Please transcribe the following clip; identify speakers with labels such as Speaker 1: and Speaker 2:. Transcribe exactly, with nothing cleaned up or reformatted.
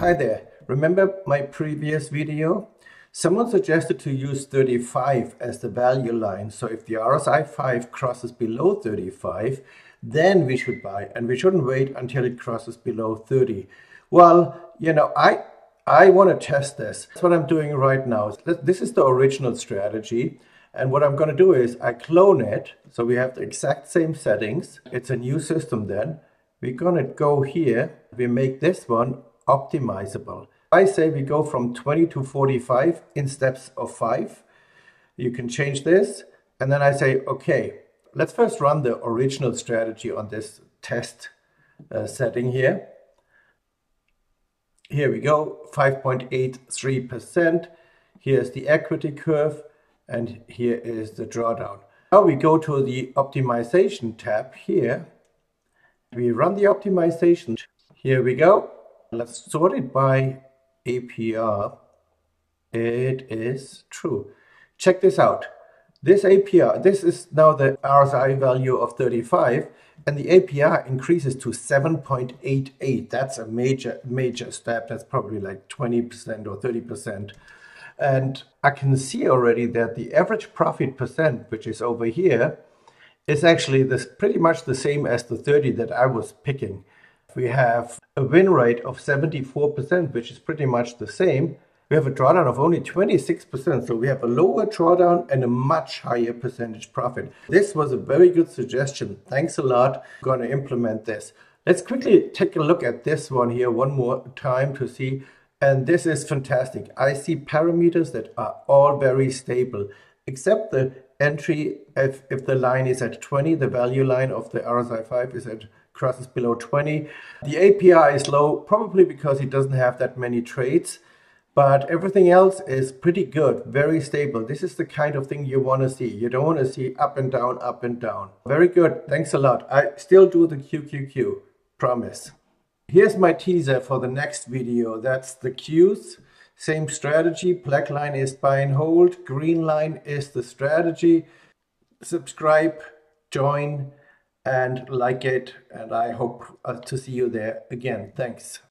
Speaker 1: Hi there. Remember my previous video? Someone suggested to use thirty-five as the value line. So if the R S I five crosses below thirty-five, then we should buy, and we shouldn't wait until it crosses below thirty. Well, you know, I I want to test this. That's what I'm doing right now. This is the original strategy. And what I'm going to do is I clone it. So we have the exact same settings. It's a new system then. We're going to go here. We make this one optimizable. I say we go from twenty to forty-five in steps of five. You can change this. And then I say, okay, let's first run the original strategy on this test uh, setting here. Here we go, five point eight three percent. Here's the equity curve. And here is the drawdown. Now we go to the optimization tab here. We run the optimization. Here we go. Let's sort it by A P R. It is true. Check this out. This A P R, this is now the R S I value of thirty-five, and the A P R increases to seven point eight eight. That's a major, major step. That's probably like twenty percent or thirty percent. And I can see already that the average profit percent, which is over here, is actually this pretty much the same as the thirty that I was picking. We have a win rate of seventy-four percent, which is pretty much the same. We have a drawdown of only twenty-six percent, so we have a lower drawdown and a much higher percentage profit. This was a very good suggestion. Thanks a lot. I'm going to implement this. Let's quickly take a look at this one here one more time to see. And this is fantastic. I see parameters that are all very stable, except the entry, if, if the line is at twenty, the value line of the R S I five is at crosses below twenty. The A P R is low, probably because it doesn't have that many trades, but everything else is pretty good, very stable. This is the kind of thing you want to see. You don't want to see up and down, up and down. Very good. Thanks a lot. I still do the Q Q Q, promise. Here's my teaser for the next video. That's the Qs. Same strategy. Black line is buy and hold. Green line is the strategy. Subscribe, join, and like it. And I hope to see you there again. Thanks.